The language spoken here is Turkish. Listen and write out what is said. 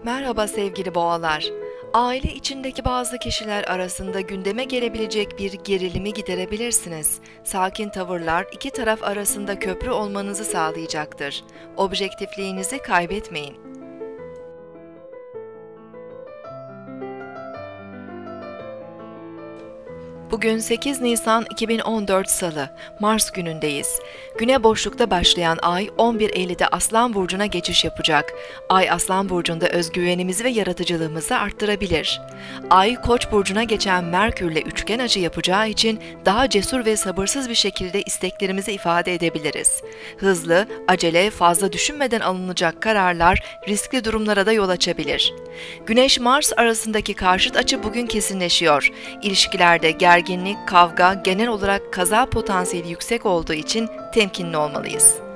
Merhaba sevgili boğalar. Aile içindeki bazı kişiler arasında gündeme gelebilecek bir gerilimi giderebilirsiniz. Sakin tavırlar iki taraf arasında köprü olmanızı sağlayacaktır. Objektifliğinizi kaybetmeyin. Bugün 8 Nisan 2014 Salı, Mars günündeyiz. Güne boşlukta başlayan ay 11.50'de Aslan Burcu'na geçiş yapacak. Ay Aslan Burcu'nda özgüvenimizi ve yaratıcılığımızı arttırabilir. Ay Koç Burcu'na geçen Merkür'le üçgen açı yapacağı için daha cesur ve sabırsız bir şekilde isteklerimizi ifade edebiliriz. Hızlı, acele, fazla düşünmeden alınacak kararlar riskli durumlara da yol açabilir. Güneş-Mars arasındaki karşıt açı bugün kesinleşiyor. İlişkilerde gerginlik, kavga, genel olarak kaza potansiyeli yüksek olduğu için temkinli olmalıyız.